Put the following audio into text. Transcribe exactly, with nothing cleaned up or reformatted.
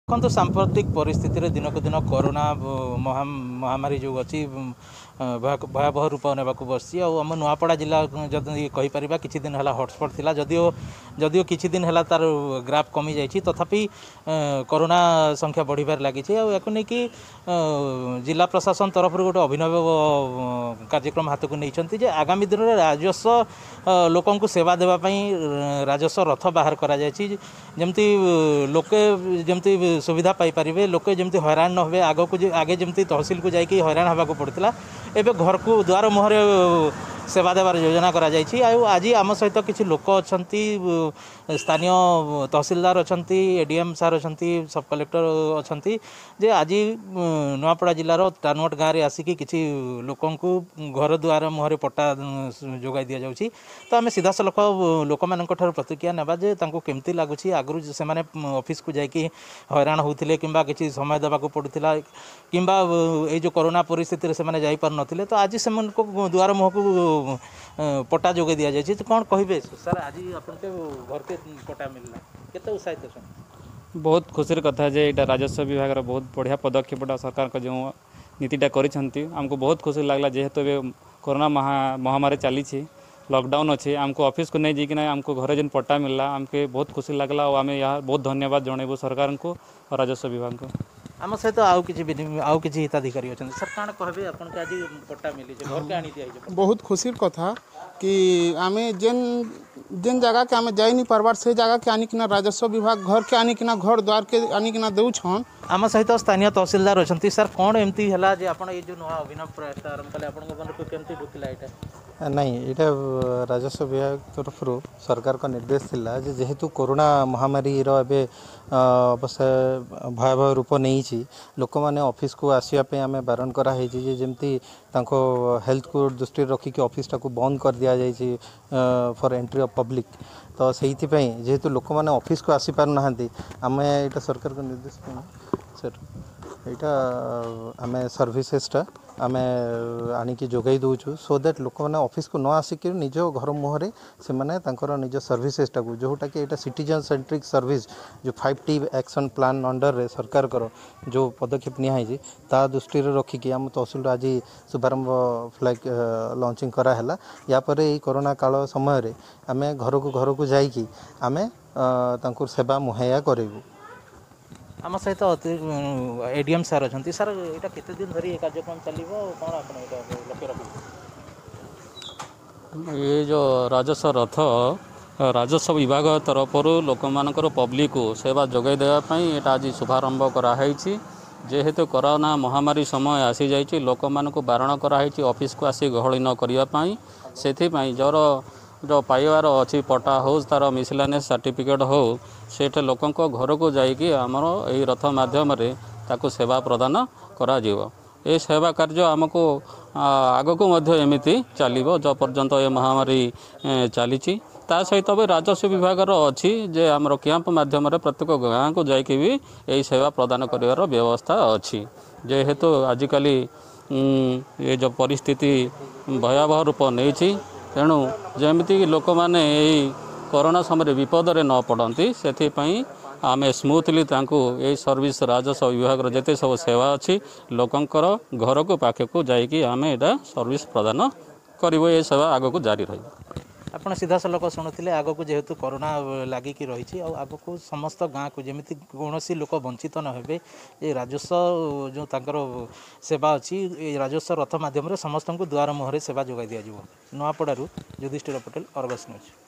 देखो सांप्रतिक परिस्थिति दिनक दिन कोरोना महा महामारी जो अच्छी भयावह रूप ने बसी आम नुआपड़ा जिला जदि कहीपर किसी दिन है हॉटस्पॉट थिला जदियो जदियो किसी दिन है तार ग्राफ कमी जाइए तथापि कोरोना संख्या बढ़िबार लगी कि जिला प्रशासन तरफ गोटे अभिनव कार्यक्रम हाथ को नहीं आगामी दिन में राजस्व लोकों को सेवा देवाई राजस्व रथ बाहर करमती लोके जमती सुविधा पाइपर लोके जमती हैरान न हुए आग को आगे जमती तहसिल को जाकि हैरान होगा पड़ता एवं घर को द्वार मुहर सेवा देवार योजना करा जायछि। आज आम सहित किसी लोक अच्छा स्थानीय तहसिलदार अच्छा एडीएम सार अच्छा सब कलेक्टर अच्छा जे आज नुआपड़ा जिलार टानुआट गाँव में आसिकी किसी लोक घर द्वार मुहर पट्टा जोगाई दि जाउछि। तो आम सीधा सलख लोक मान प्रतिक्रिया नेबा जे तांको केमती लगुच आगु से ऑफिस को जाकि हैरान होते कि किसी समय देवाक पड़ूला कि जो कोरोना परिस्थिति से जाई पार नथिले तो आज से द्वार मुह को पट्टा जोगे दि जाए तो कौन कहे सर आज अपन घर के पट्टा मिलला केते उत्साहित छन। बहुत खुशी कथा जे एटा राजस्व विभाग बहुत बढ़िया पदक्षेपटा सरकार का जो नीतिटा करिसेंती हमको बहुत खुशी लागला जेहेतु कोरोना महा महामारी चली लॉकडाउन अच्छे आमको ऑफिस को नहीं जाकि आमको घर जेन पट्टा मिलला आमके बहुत खुशी लगला और आम यहाँ बहुत धन्यवाद जनइबू सरकार को और राजस्व विभाग को। आम सहित आउ किसी आउ किसी हिताधिकारी अच्छा सर कौन कहे आपन के आज पट्टा मिली घर के आनी दिया बहुत खुशी कथा कि आम जेन जेन जगह के आम जाई नहीं पार्बार से जगह के आनिकिना राजस्व विभाग घर के आनिकिना घर द्वार के आनिकिना देउछन। आम सहित स्थानीय तहसिलदार अच्छा सर कौन एमती है जे आपण ये जो नुआ अभिनव प्रयास आरंभ कले आपन मन को केमती ढुकिला एटा नहीं ये राजस्व विभाग तरफ सरकार का निर्देश थिला जे जेहेतु कोरोना महामारी रो एबे अवश्य भयावह रूप नहीं लोक मैंने ऑफिस को आसवाई आम बारण कराई जमती हेल्थ को दृष्टि रखिक ऑफिस टाक बंद कर दि जाए फॉर एंट्री ऑफ पब्लिक। तो से जेहेतु लोक मैंने ऑफिस को आसी पार ना आम यहाँ सरकार का निर्देश सर यहाँ आम सर्विसेसटा आम आणिकी जोगाई दौचु सो दैट लोक मैंने ऑफिस को न आसिक निज घर मुहर से निज सर्विसेसटा को जोटा कि यहाँ सिटीजन सेंट्रिक सर्विस जो five T action plan under रे सरकार कर जो पदक्षेप नियाई ता दृष्टि रखिकी आम तहसिल आज शुभारंभ फ्लैग लॉन्चिंग कराला यापर ये कोरोना काल समय आम घर को घर को जाइकी आम सेवा मुहैया करूँ। आम सहित एडीएम सार अच्छा सर यहाँ केते दिन धरी कार्यक्रम चलो कौन आप लक्ष्य रख ये जो राजस्व रथ राजस्व विभाग तरफ लोक मानकर पब्लिक को सेवा जोगाई देवाई यहाँ आज शुभारंभ कराई जेहेतु कोरोना महामारी समय आसी जाइए लोक मानक बारण कराई ऑफिस को आसी गहली न करने से जोर जो पाइबार अच्छी पट्टा हो तार मिसलानियस सर्टिफिकेट हो सेठ लोकों घर को जाइए आमर यही रथ माध्यम ताकू सेवा प्रदान करा जीवो। ये सेवा कार्य आमको आग को एमती चलो जो पर्यंत ये महामारी चली ता सहित भी राजस्व विभाग अच्छी जे आमर कैंप माध्यम प्रत्येक गाँव को जाकि भी यही सेवा प्रदान कर व्यवस्था अच्छी जेहेतु आजिकल ये जो परिस्थिति भयावह रूप नहीं तेणु जमीती लोक मैंने यही कोरोना समय विपद में न पड़ती से आम स्मूथली यही सर्विस राजस्व विभाग जिते सब सेवा अच्छी लोकंकर घर को पाखे को जाकि आम यहाँ सर्विस प्रदान करूँ ये सेवा आग को जारी रही। आपड़ सीधा सलख शुणुते आग को जेहेतु कोरोना लगिक रही आग को समस्त गाँव को जमी कौन लोक वंचित न हे ये राजस्व जो तर सेवा अच्छी राजस्व रथ मध्यम समस्त को द्वार मुहर सेवा जोगाई दि जाव। नुआपड़ारू युधिष्ठिर पटेल, अर्गस न्यूज।